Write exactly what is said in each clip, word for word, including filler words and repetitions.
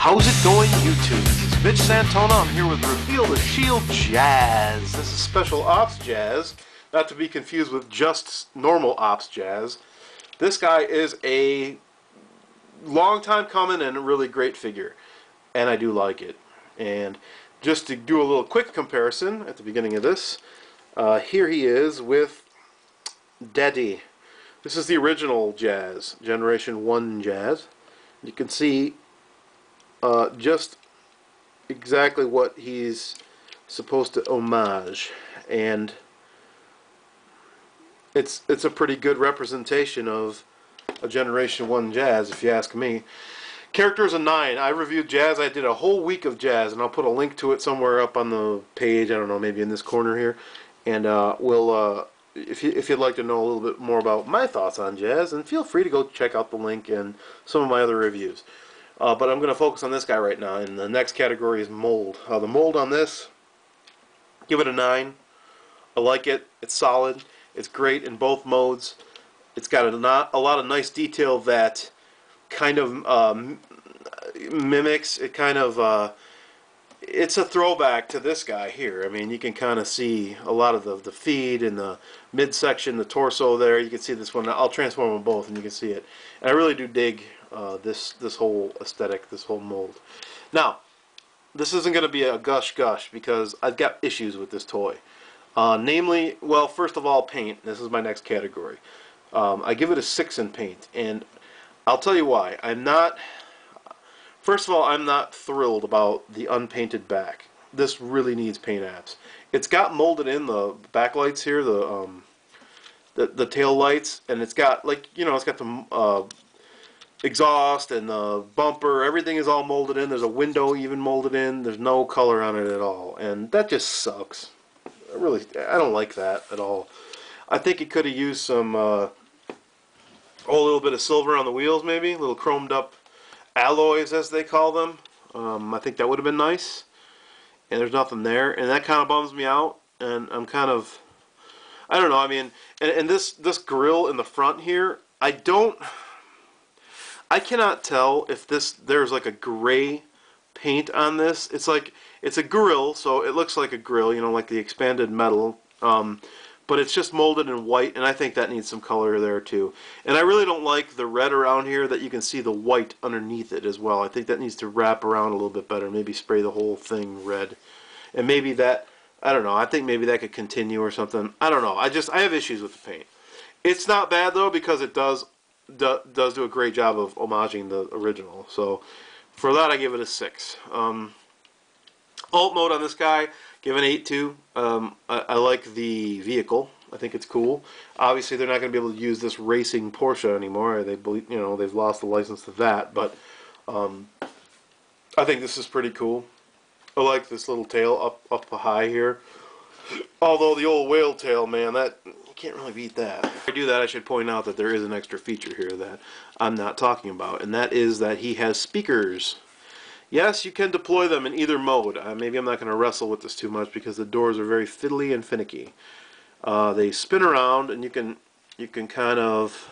How's it going, YouTube? This is Mitch Santona. I'm here with Reveal the Shield Jazz. This is special ops jazz, not to be confused with just normal ops jazz. This guy is a long time coming and a really great figure, and I do like it. And just to do a little quick comparison at the beginning of this, uh, here he is with Daddy. This is the original Jazz, Generation one Jazz. You can see uh, just exactly what he's supposed to homage, and it's it's a pretty good representation of a Generation one Jazz, if you ask me. Character is a nine. I reviewed Jazz. I did a whole week of Jazz, and I'll put a link to it somewhere up on the page. I don't know, maybe in this corner here. And uh, we'll, uh, if you if you'd like to know a little bit more about my thoughts on Jazz, and feel free to go check out the link and some of my other reviews. Uh, but I'm going to focus on this guy right now, and the next category is mold. Uh, the mold on this, give it a nine. I like it. It's solid. It's great in both modes. It's got a, not, a lot of nice detail that kind of um, mimics, it kind of, uh, it's a throwback to this guy here. I mean, you can kind of see a lot of the, the feet and the midsection, the torso there. You can see this one. I'll transform them both and you can see it. And I really do dig uh, this, this whole aesthetic, this whole mold. Now, this isn't going to be a gush gush because I've got issues with this toy. Uh, namely, well, first of all, paint. This is my next category. Um, I give it a six in paint, and I'll tell you why. I'm not, first of all, I'm not thrilled about the unpainted back. This really needs paint apps. It's got molded in the backlights here, the um, the, the tail lights, and it's got, like, you know, it's got the uh, exhaust and the bumper. Everything is all molded in. There's a window even molded in. There's no color on it at all, and that just sucks. I really, I don't like that at all. I think it could have used some, uh, oh, a little bit of silver on the wheels, maybe a little chromed up alloys, as they call them. Um, I think that would have been nice. And there's nothing there, and that kind of bums me out. And I'm kind of, I don't know. I mean, and, and this this grill in the front here, I don't, I cannot tell if this there's like a gray paint on this. It's like it's a grill, so it looks like a grill, you know, like the expanded metal. Um, But it's just molded in white, and I think that needs some color there too. And I really don't like the red around here that you can see the white underneath it as well. I think that needs to wrap around a little bit better. Maybe spray the whole thing red. And maybe that, I don't know, I think maybe that could continue or something. I don't know. I just, I have issues with the paint. It's not bad though, because it does, do, does do a great job of homaging the original. So for that I give it a six. Um, alt mode on this guy, give an eight too. Um, I, I like the vehicle. I think it's cool. Obviously, they're not going to be able to use this racing Porsche anymore. They believe, you know, they've lost the license to that. But um, I think this is pretty cool. I like this little tail up up high here. Although the old whale tail, man, that you can't really beat that. If I do that, I should point out that there is an extra feature here that I'm not talking about, and that is that he has speakers. Yes, you can deploy them in either mode. Uh, maybe I'm not going to wrestle with this too much because the doors are very fiddly and finicky. Uh, they spin around, and you can you can kind of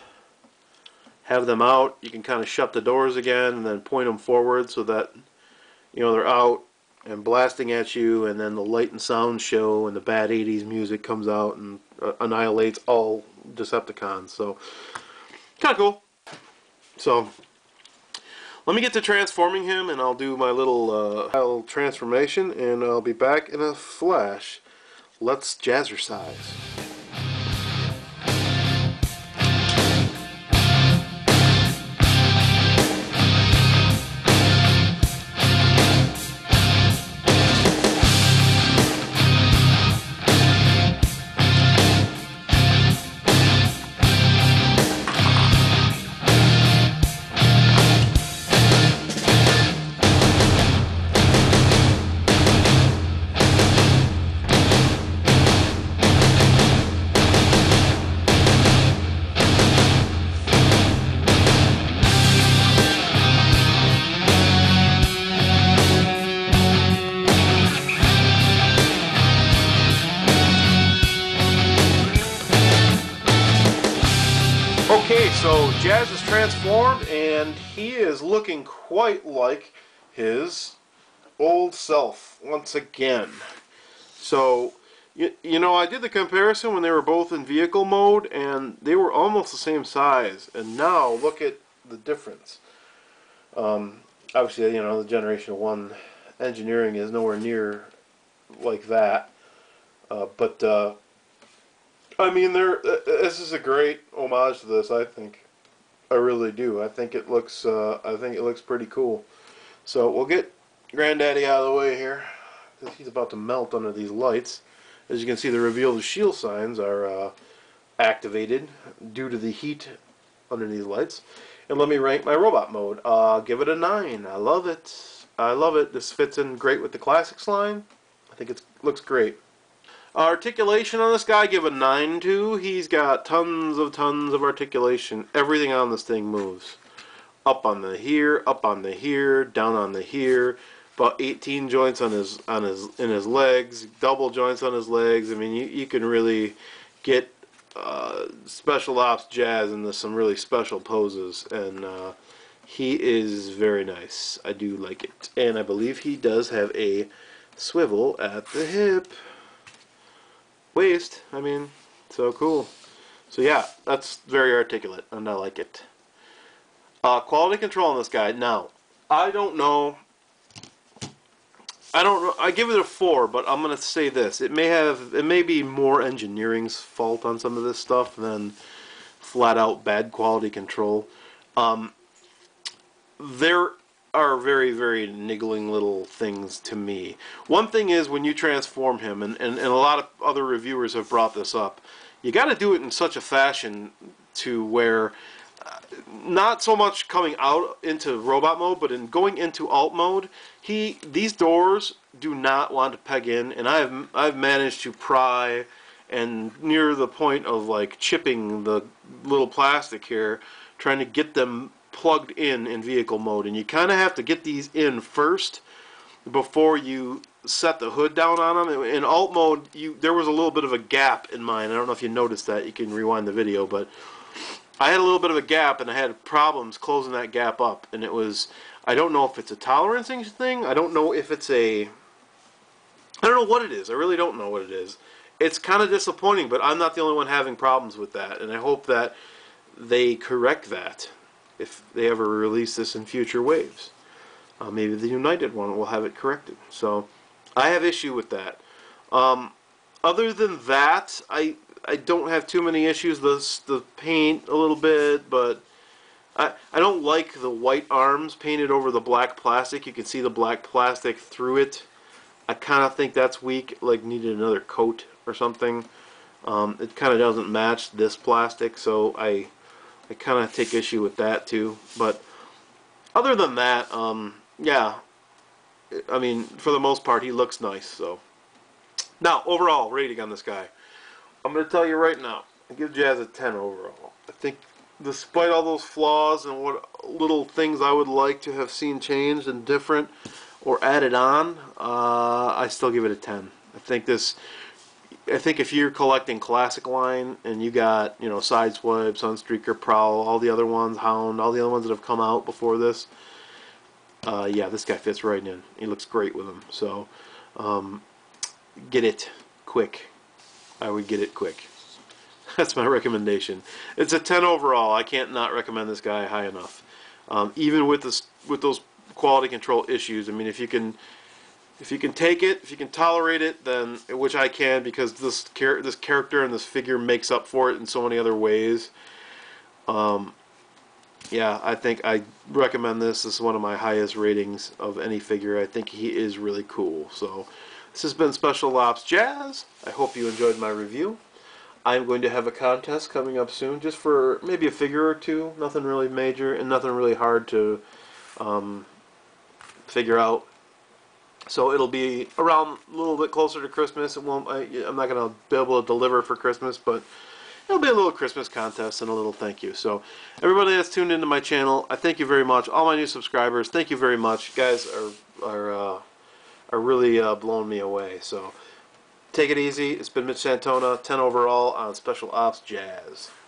have them out. You can kind of shut the doors again, and then point them forward so that you know they're out and blasting at you. And then the light and sound show, and the bad eighties music comes out and uh, annihilates all Decepticons. So kind of cool. So. Let me get to transforming him, and I'll do my little uh, transformation, and I'll be back in a flash. Let's jazzercise. Okay, so Jazz is transformed, and he is looking quite like his old self once again. So, you, you know, I did the comparison when they were both in vehicle mode, and they were almost the same size. And now, look at the difference. Um, obviously, you know, the Generation one engineering is nowhere near like that. Uh, but, uh, I mean, there. Uh, this is a great homage to this, I think. I really do. I think it looks, uh, I think it looks pretty cool. So, we'll get Granddaddy out of the way here, because he's about to melt under these lights. As you can see, the reveal the shield signs are uh, activated due to the heat under these lights. And let me rank my robot mode. Uh, give it a nine. I love it. I love it. This fits in great with the Classics line. I think it looks great. Uh, articulation on this guy, give a nine to. He's got tons of tons of articulation. Everything on this thing moves. Up on the here, up on the here, down on the here. About eighteen joints on his on his in his legs, double joints on his legs. I mean, you you can really get uh, Special Ops Jazz into some really special poses, and uh, he is very nice. I do like it, and I believe he does have a swivel at the hip, waist. I mean, so cool. So yeah, that's very articulate, and I like it. Uh, quality control on this guy. Now, I don't know. I don't know. I give it a four, but I'm gonna say this: it may have, it may be more engineering's fault on some of this stuff than flat out bad quality control. Um, there are very, very niggling little things to me. One thing is when you transform him, and, and, and a lot of other reviewers have brought this up, you got to do it in such a fashion to where uh, not so much coming out into robot mode, but in going into alt mode, he these doors do not want to peg in, and I've I've managed to pry and near the point of like chipping the little plastic here, trying to get them plugged in in vehicle mode, and you kind of have to get these in first before you set the hood down on them. In alt mode, you there was a little bit of a gap in mine. I don't know if you noticed that. You can rewind the video, but I had a little bit of a gap, and I had problems closing that gap up, and it was, I don't know if it's a tolerancing thing, I don't know if it's a, I don't know what it is, I really don't know what it is. It's kind of disappointing, but I'm not the only one having problems with that, and I hope that they correct that if they ever release this in future waves. Uh, maybe the United one will have it corrected. So, I have issue with that. Um, other than that, I I don't have too many issues. The the paint a little bit, but I I don't like the white arms painted over the black plastic. You can see the black plastic through it. I kind of think that's weak. Like needed another coat or something. Um, it kind of doesn't match this plastic, so I I kind of take issue with that too. But other than that, um, yeah. I mean, for the most part, he looks nice. So now, overall rating on this guy. I'm going to tell you right now, I give Jazz a ten overall. I think despite all those flaws and what little things I would like to have seen changed and different or added on, uh, I still give it a ten. I think this, I think if you're collecting Classic line and you got, you know, Sideswipe, Sunstreaker, Prowl, all the other ones, Hound, all the other ones that have come out before this, uh, yeah, this guy fits right in. He looks great with them. So, um, get it quick. I would get it quick. That's my recommendation. It's a ten overall. I can't not recommend this guy high enough. Um, even with this, with those quality control issues. I mean, if you can, if you can take it, if you can tolerate it, then which I can, because this char this character and this figure makes up for it in so many other ways. Um, yeah, I think I recommend this. This is one of my highest ratings of any figure. I think he is really cool. So. This has been Special Ops Jazz. I hope you enjoyed my review. I'm going to have a contest coming up soon, just for maybe a figure or two. Nothing really major and nothing really hard to um, figure out. So it'll be around a little bit closer to Christmas. It won't. I, I'm not going to be able to deliver for Christmas, but it'll be a little Christmas contest and a little thank you. So everybody that's tuned into my channel, I thank you very much. All my new subscribers, thank you very much. You guys are are. Uh, are really uh, blowing me away. So take it easy. It's been Mitch Santona, ten overall on Special Ops Jazz.